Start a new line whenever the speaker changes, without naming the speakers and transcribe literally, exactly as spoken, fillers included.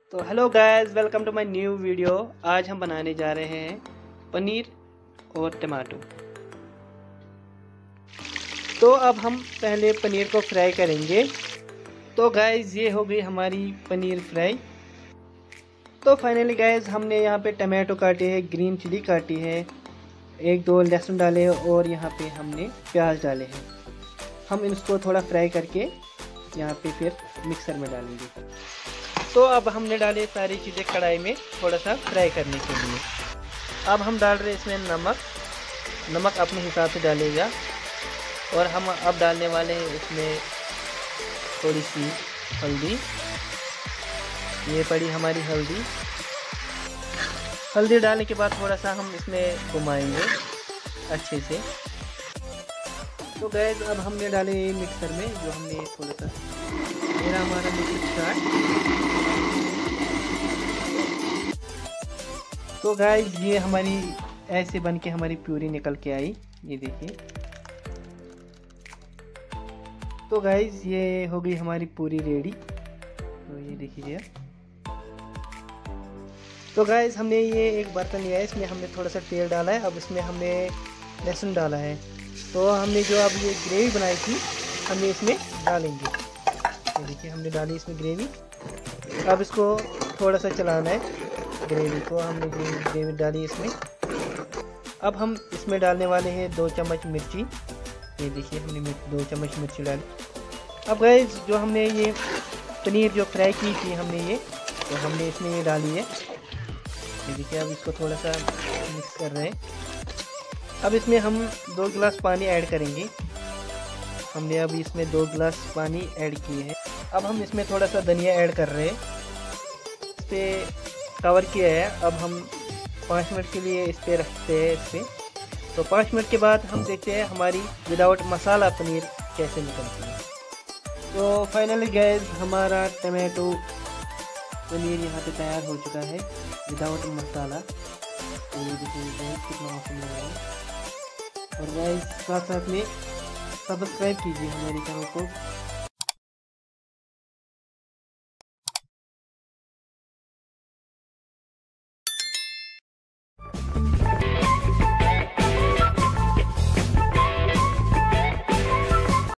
तो hello guys, welcome to my new video. आज हम बनाने जा रहे हैं पनीर और टमाटो। तो अब हम पहले पनीर को फ्राई करेंगे। तो गाइस ये हो गई हमारी पनीर फ्राई। तो फाइनली गाइस हमने यहाँ पे टमाटो काटे हैं, ग्रीन चिली काटी है, एक दो लहसुन डाले हैं और यहाँ पे हमने प्याज डाले हैं। हम इसको थोड़ा फ्राई करके यहाँ पे फिर मिक्सर में डालेंगे। तो अब हमने डाले सारी चीज़ें कढ़ाई में थोड़ा सा फ्राई करने के लिए। अब हम डाल रहे हैं इसमें नमक। नमक अपने हिसाब से डालेगा। और हम अब डालने वाले हैं इसमें थोड़ी सी हल्दी। ये पड़ी हमारी हल्दी। हल्दी डालने के बाद थोड़ा सा हम इसमें घुमाएंगे अच्छे से। तो गैस अब हमने डाले मिक्सर में, जो हमने थोड़ा सा मेरा हमारा मिक्सर स्टार्ट। तो गाइस ये हमारी ऐसे बन के हमारी प्यूरी निकल के आई, ये देखिए। तो गाइस ये हो गई हमारी पूरी रेडी। तो ये देखिए। तो गाइस हमने ये एक बर्तन लिया है, इसमें हमने थोड़ा सा तेल डाला है। अब इसमें हमने लहसुन डाला है। तो हमने जो अब ये ग्रेवी बनाई थी हमने इसमें डालेंगे। ये देखिए हमने डाली इसमें ग्रेवी। अब इसको थोड़ा सा चलाना है ग्रेवी को। हमने ग्रेवी डाली इसमें। अब हम इसमें डालने वाले हैं दो चम्मच मिर्ची। ये देखिए हमने दो चम्मच मिर्ची डाली। अब गाइस जो हमने ये पनीर जो फ्राई की थी हमने ये, तो हमने इसमें ये डाली है। ये देखिए अब इसको थोड़ा सा मिक्स कर रहे हैं। अब इसमें हम दो गिलास पानी ऐड करेंगे। हमने अब इसमें दो गिलास पानी ऐड किए हैं। अब हम इसमें थोड़ा सा धनिया ऐड कर रहे हैं। इस पर कवर किया है। अब हम पाँच मिनट के लिए इस पर रखते हैं इस पर। तो पाँच मिनट के बाद हम देखते हैं हमारी विदाउट मसाला पनीर कैसे निकलती है। तो फाइनली गैस हमारा टमाटो पनीर यहाँ पे तैयार हो चुका है विदाउट मसाला। तो ये देखिए कितना मौसम लग रहा है। और गैस साथ साथ में सब्सक्राइब कीजिए हमारे चैनल को।